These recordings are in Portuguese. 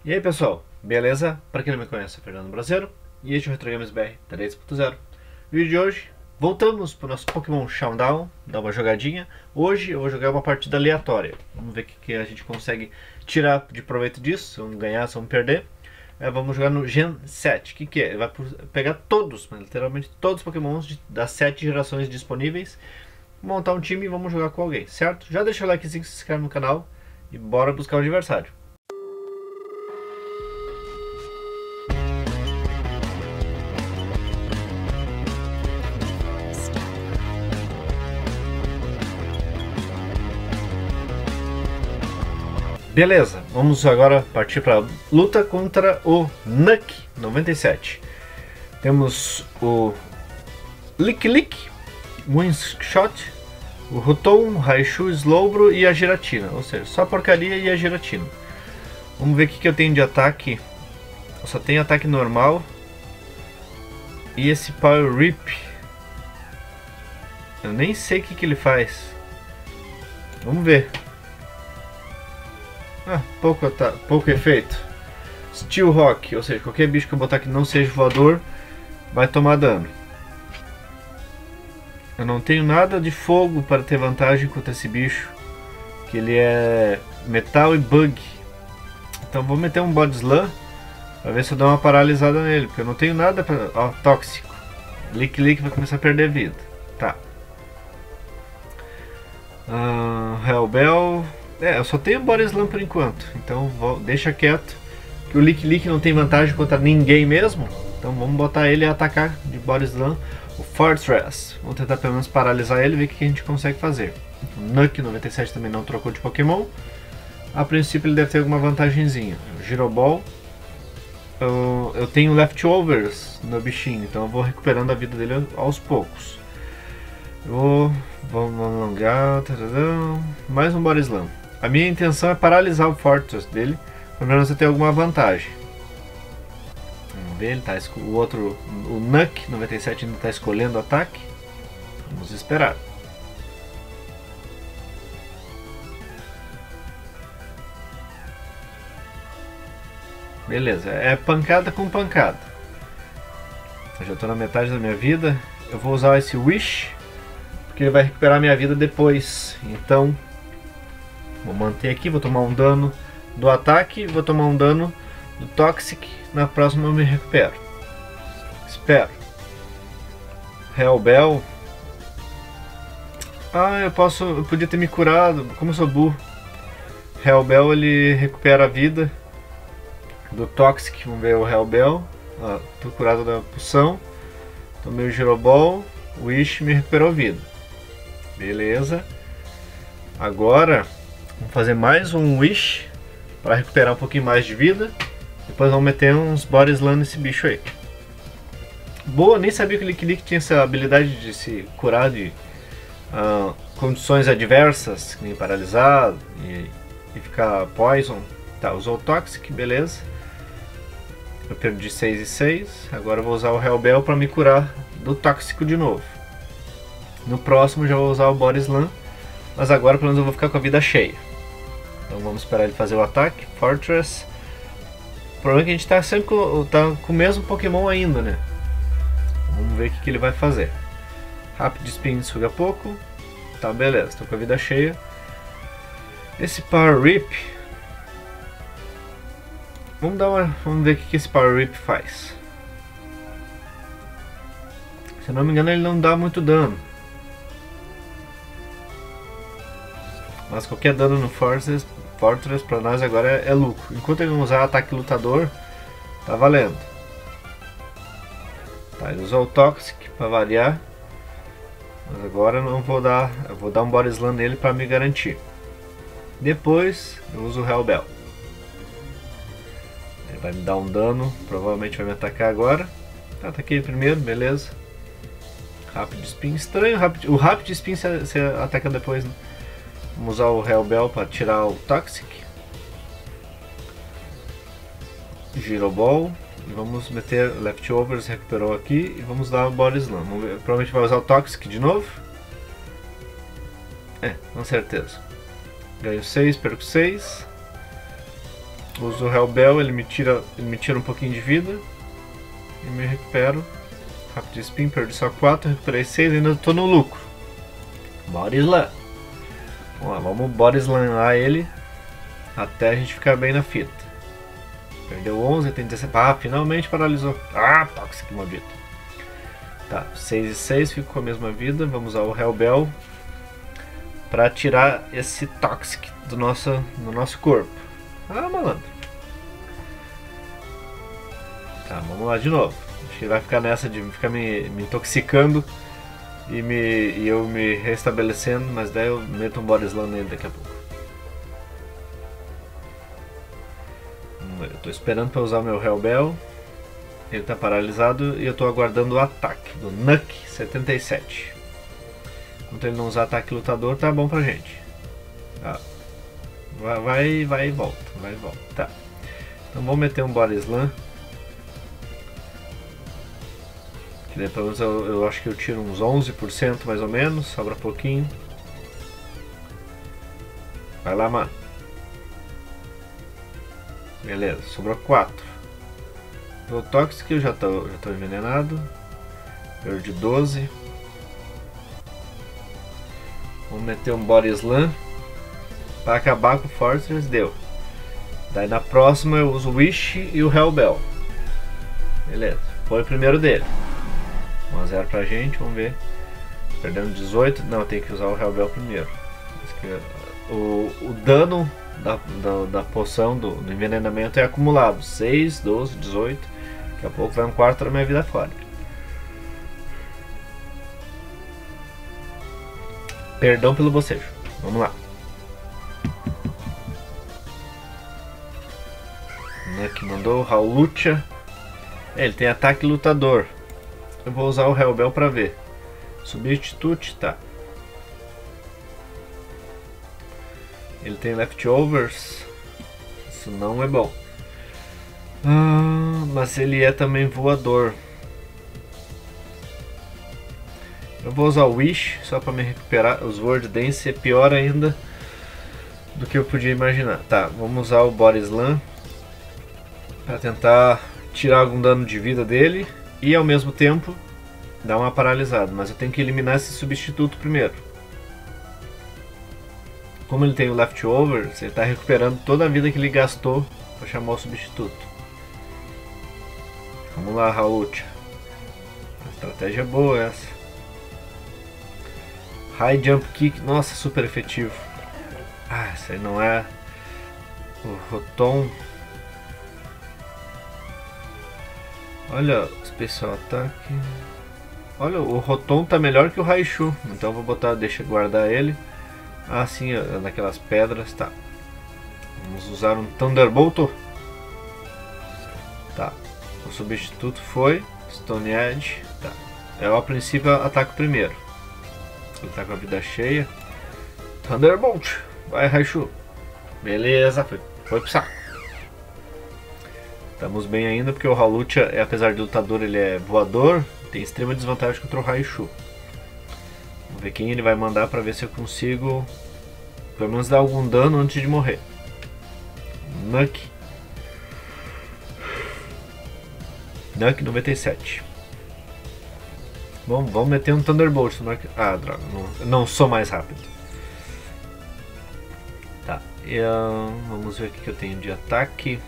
E aí pessoal, beleza? Para quem não me conhece, eu sou Fernando Brasileiro e este é o Retro Games BR 3.0. No vídeo de hoje, voltamos para o nosso Pokémon Showdown, dar uma jogadinha. Hoje eu vou jogar uma partida aleatória, vamos ver o que a gente consegue tirar de proveito disso, se vamos ganhar, se vamos perder. Vamos jogar no Gen 7, o que é? Ele vai pegar todos, mas literalmente todos os Pokémons das 7 gerações disponíveis, montar um time e vamos jogar com alguém, certo? Já deixa o likezinho, se inscreve no canal e bora buscar o adversário. Beleza, vamos agora partir para a luta contra o Nuck 97. Temos o Lick, Wingshot, o Rotom, o Raichu, o Slowbro e a Giratina, ou seja, só a porcaria e a Giratina. Vamos ver o que eu tenho de ataque. Eu só tenho ataque normal e esse Power Rip. Eu nem sei o que ele faz. Vamos ver. Pouco efeito. Steel Rock, ou seja, qualquer bicho que eu botar que não seja voador vai tomar dano. Eu não tenho nada de fogo para ter vantagem contra esse bicho, que ele é metal e bug. Então vou meter um Body Slam para ver se eu dou uma paralisada nele, porque eu não tenho nada para... Ó, tóxico. Lick vai começar a perder vida. Tá. Hellbell. Eu só tenho Body Slam por enquanto, então deixa quieto, que o Lick não tem vantagem contra ninguém mesmo, então vamos botar ele a atacar de Body Slam, o Fortress. Vamos tentar pelo menos paralisar ele e ver o que a gente consegue fazer. O Nuck 97 também não trocou de Pokémon, a princípio ele deve ter alguma vantagenzinha. O Giroball, eu tenho Leftovers no bichinho, então eu vou recuperando a vida dele aos poucos. Vamos alongar, mais um Body Slam. A minha intenção é paralisar o Fortress dele, pelo menos eu ter alguma vantagem. Vamos ver, ele tá, o Nuck 97 ainda está escolhendo o ataque. Vamos esperar. Beleza, é pancada com pancada. Eu já estou na metade da minha vida. Eu vou usar esse Wish, porque ele vai recuperar minha vida depois. Então vou manter aqui, vou tomar um dano do ataque, vou tomar um dano do Toxic, na próxima eu me recupero. Espero. Hellbell. Eu podia ter me curado, como eu sou burro. Hellbell ele recupera a vida do Toxic, vamos ver o Hellbell. Tô curado da poção. Tomei o Giroball, o Wish me recuperou a vida. Beleza. Agora vamos fazer mais um Wish para recuperar um pouquinho mais de vida. Depois vamos meter uns Body Slam nesse bicho aí. Boa, nem sabia que o Lick tinha essa habilidade de se curar de condições adversas, nem paralisado e ficar poison. Tá, usou o Toxic, beleza. Eu perdi 6 e 6. Agora eu vou usar o Hellbell para me curar do tóxico de novo. No próximo já vou usar o Body Slam, mas agora pelo menos eu vou ficar com a vida cheia. Então vamos esperar ele fazer o ataque. Fortress. O problema é que a gente está sempre com o mesmo Pokémon ainda, né? Vamos ver o que ele vai fazer. Rapid Spin suga pouco. Tá, beleza, estou com a vida cheia. Esse Power Rip. Vamos ver o que esse Power Rip faz. Se não me engano ele não dá muito dano. Mas qualquer dano no Fortress pra nós agora é lucro. Enquanto ele não usar ataque lutador, tá valendo. Tá, ele usou o Toxic pra variar. Mas agora eu não vou dar. Eu vou dar um Body Slam nele pra me garantir. Depois eu uso o Hellbell. Ele vai me dar um dano, provavelmente vai me atacar agora. Tá, ataquei ele primeiro, beleza. Rapid Spin, estranho. O Rapid Spin você ataca depois, né? Vamos usar o Hellbell para tirar o Toxic. Giroball. E vamos meter Leftovers, recuperou aqui. E vamos dar o Body Slam. Provavelmente vai usar o Toxic de novo. Com certeza. Ganho 6, perco 6. Uso o Hellbell, ele me tira um pouquinho de vida. E me recupero. Rápido Spin, perdi só 4, recuperei 6, ainda estou no lucro. Body Slam. Vamos lá, vamos Body Slam ele até a gente ficar bem na fita. Perdeu 11, tem 17. Ah, finalmente paralisou. Ah, Toxic maldito. Tá, 6 e 6, fico com a mesma vida. Vamos usar o Hellbell para tirar esse Toxic do nosso corpo. Ah, malandro. Tá, vamos lá de novo. Acho que vai ficar nessa de ficar me intoxicando e eu me restabelecendo, mas daí eu meto um Body Slam nele daqui a pouco. Eu tô esperando para usar o meu Hellbell. Ele tá paralisado e eu tô aguardando o ataque do Nuck 77. Enquanto ele não usar ataque lutador, tá bom pra gente. Tá. Vai e volta. Vai e volta. Tá. Então vamos meter um Body Slam. Que daí pelo menos eu acho que eu tiro uns 11% mais ou menos. Sobra pouquinho. Vai lá, mano. Beleza, sobrou 4. O Toxic eu já tô envenenado. Perdi 12. Vamos meter um Body Slam para acabar com o Fortress, deu. Daí na próxima eu uso o Wish e o Hellbell. Beleza, foi o primeiro dele. 1 a 0 pra gente, vamos ver. Perdendo 18, não, tem que usar o Hellbell primeiro. O dano da poção do envenenamento é acumulado. 6, 12, 18. Daqui a pouco vai um quarto da minha vida fora. Perdão pelo bocejo. Vamos lá. Nuck mandou. Hawlucha. Ele tem ataque lutador. Eu vou usar o Hellbell pra ver. Substitute, tá. Ele tem leftovers. Isso não é bom. Mas ele é também voador. Eu vou usar o Wish só para me recuperar. Os Word Dance é pior ainda do que eu podia imaginar. Tá, vamos usar o Body Slam para tentar tirar algum dano de vida dele e ao mesmo tempo dar uma paralisada. Mas eu tenho que eliminar esse substituto primeiro. Como ele tem o Leftovers, ele está recuperando toda a vida que ele gastou para chamar o substituto. Vamos lá, Hawlucha. Estratégia boa essa. High Jump Kick, nossa, super efetivo. Ah, esse aí não é. O Rotom. Olha, especial ataque. Olha, o Rotom tá melhor que o Raichu. Então vou botar, deixa eu guardar ele. Ah, sim, naquelas pedras, tá. Vamos usar um Thunderbolt. Tá. O substituto foi Stone Edge. Tá. Eu a princípio ataco primeiro. Ele tá com a vida cheia. Thunderbolt. Vai, Raichu. Beleza, foi pro saco. Estamos bem ainda porque o Hawlucha, apesar de lutador, ele é voador. Tem extrema desvantagem contra o Raichu. Vamos ver quem ele vai mandar pra ver se eu consigo pelo menos dar algum dano antes de morrer. Nuck 97. Bom, vamos meter um Thunderbolt. Ah, droga, não sou mais rápido. Tá, vamos ver o que eu tenho de ataque.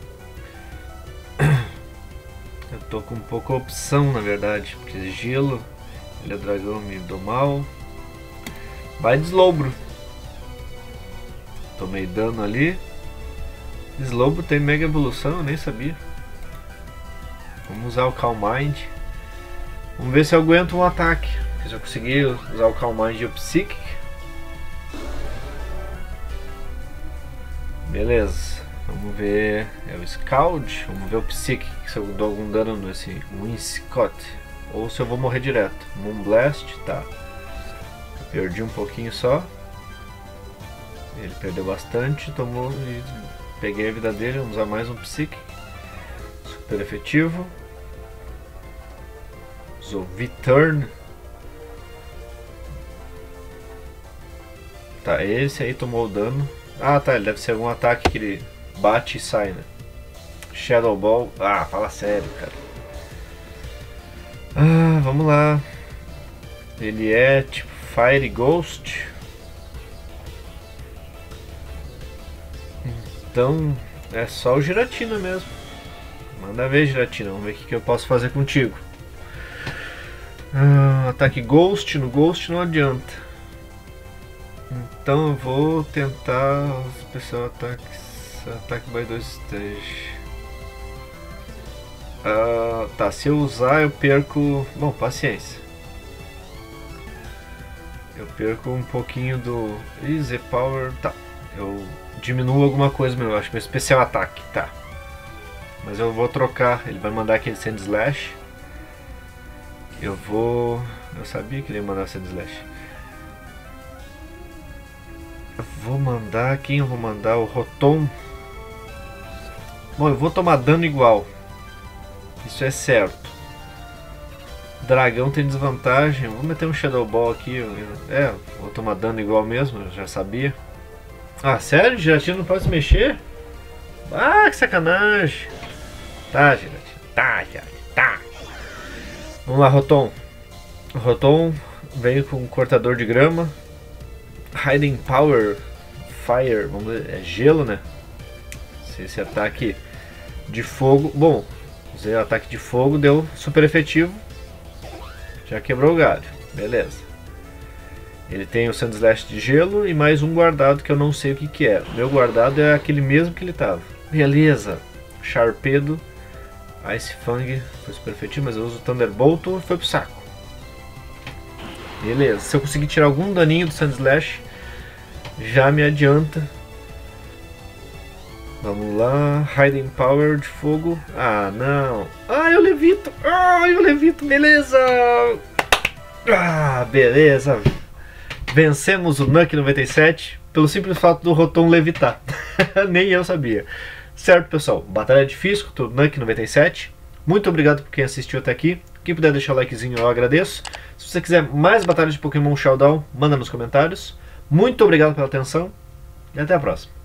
Eu tô com pouca opção, na verdade, porque gelo, ele é dragão, me dou mal. Vai de Slowbro. Tomei dano ali. Slowbro tem mega evolução, eu nem sabia. Vamos usar o Calm Mind. Vamos ver se eu aguento um ataque. Se eu conseguir usar o Calm Mind e o Psychic. Beleza. Vamos ver. É o Scald. Vamos ver o Psychic. Se eu dou algum dano nesse Winscott. Ou se eu vou morrer direto. Moonblast, tá. Eu perdi um pouquinho só. Ele perdeu bastante. Tomou e peguei a vida dele. Vamos usar mais um Psychic. Super efetivo. Usou V-Turn. Tá, esse aí tomou o dano. Ah, tá, ele deve ser algum ataque que ele bate e sai, né? Shadow Ball. Ah, fala sério, cara. Ah, vamos lá. Ele é tipo Fire Ghost. Então é só o Giratina mesmo. Manda ver, Giratina. Vamos ver o que eu posso fazer contigo. Ataque Ghost. No Ghost não adianta. Então eu vou tentar especial ataque by 2 stage. Tá, se eu usar eu perco. Bom, paciência. Eu perco um pouquinho do Easy Power. Tá, eu diminuo alguma coisa meu. Acho que meu especial ataque. Tá, mas eu vou trocar. Ele vai mandar aquele Sand Slash. Eu sabia que ele ia mandar Sand Slash. Eu vou mandar. Quem eu vou mandar? O Rotom. Bom, eu vou tomar dano igual. Isso é certo. Dragão tem desvantagem. Vou meter um Shadow Ball aqui. Vou tomar dano igual mesmo. Eu já sabia. Ah, sério? Giratina não pode se mexer? Ah, que sacanagem. Tá, Giratina. Tá. Vamos lá, Rotom. O Rotom veio com um cortador de grama. Hiding Power Fire. Vamos ver. É gelo, né? Esse ataque de fogo. Bom, usei o ataque de fogo. Deu super efetivo. Já quebrou o galho. Beleza. Ele tem o Sand Slash de gelo e mais um guardado que eu não sei o que é. O meu guardado é aquele mesmo que ele tava. Beleza. Sharpedo. Ice Fang. Foi super efetivo, mas eu uso o Thunderbolt e foi pro saco. Beleza. Se eu conseguir tirar algum daninho do Sand Slash, já me adianta. Vamos lá. Hiding Power de fogo. Ah, não. Ah, eu levito. Beleza. Ah, beleza. Vencemos o Nuke 97 pelo simples fato do Rotom levitar. Nem eu sabia. Certo, pessoal. Batalha difícil contra o Nuke 97. Muito obrigado por quem assistiu até aqui. Quem puder deixar o likezinho, eu agradeço. Se você quiser mais batalhas de Pokémon Showdown, manda nos comentários. Muito obrigado pela atenção e até a próxima.